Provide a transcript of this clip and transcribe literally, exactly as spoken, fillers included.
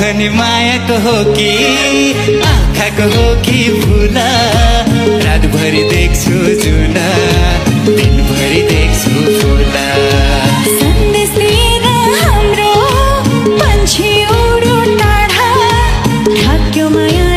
भने मायाको हो कि आँखाको हो कि फुला रातभरि देख्छु जुना दिनभरि देख्छु फुला सन्देश लिएर हाम्रो मान्छे उडो टाढा ढाक्यो माया